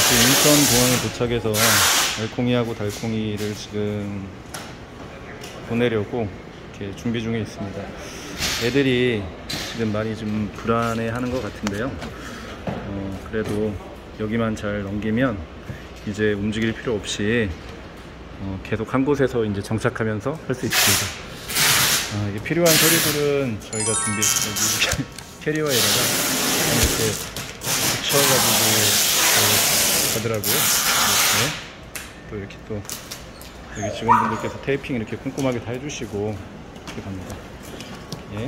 인천 공항에 도착해서 알콩이하고 달콩이를 지금 보내려고 이렇게 준비 중에 있습니다. 애들이 지금 많이 좀 불안해 하는 것 같은데요. 그래도 여기만 잘 넘기면 이제 움직일 필요 없이 계속 한 곳에서 이제 정착하면서 할 수 있습니다. 이게 필요한 서류들은 저희가 준비했어요. 캐리어에다가 이렇게 붙여가지고 가더라고요. 이렇게. 또 이렇게 또 여기 직원분들께서 테이핑 이렇게 꼼꼼하게 다 해주시고 이렇게 갑니다. 예.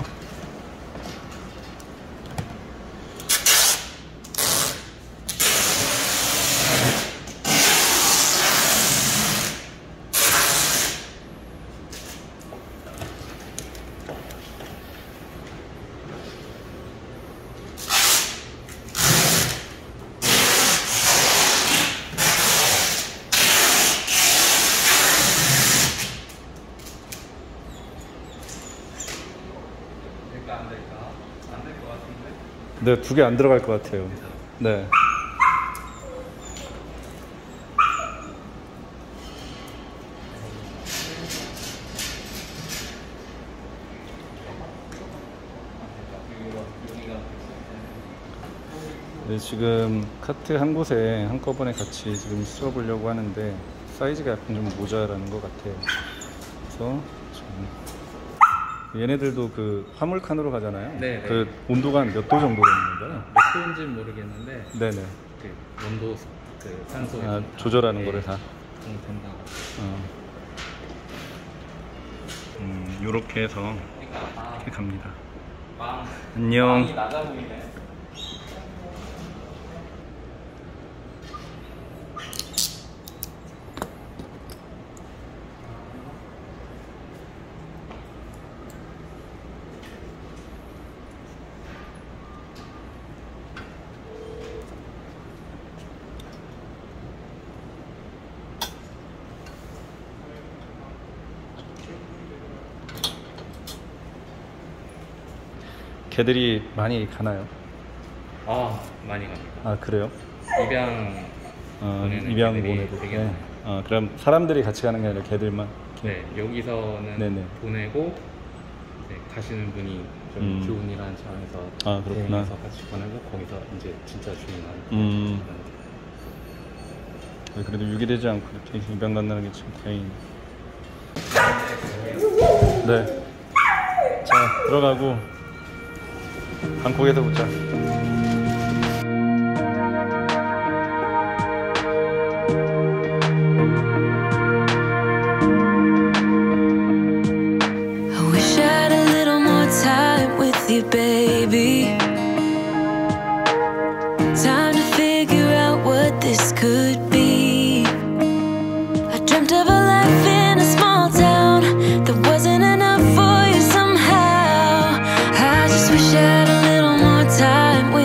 안 될 것 같은데? 네, 두 개 안 들어갈 것 같아요. 네. 네, 지금 카트 한 곳에 한꺼번에 같이 지금 씌워 보려고 하는데 사이즈가 약간 좀 모자라는 것 같아요. 그래서 얘네들도 그 화물칸으로 가잖아요. 네. 그 온도가 몇 도 정도 되는 건가요? 몇 도인지는 모르겠는데. 네네. 그 온도 그 산소 조절하는 거를 다. 된다. 요렇게 해서 이렇게 갑니다. 망. 안녕. 망이 낮아 보이네. 개들이 많이 가나요? 많이 갑니다. 아, 그래요? 입양 입양 개들이 보내고. 되게 네. 그럼 사람들이 같이 가는 게 아니라 개들만? 네, 여기서는 네네. 보내고 가시는 분이 좀 주운이라는 차원에서 그렇구나. 대행해서 같이 보내고 거기서 이제 진짜 주인한 네, 그래도 유기되지 않고 이렇게 입양 간다는 게 참 다행이네요. 네. 자, 들어가고 방콕에서 보자. Baby, time to figure out what this could be. I dreamt of a life in a small town that wasn't enough for you somehow. I just wish I had a little more time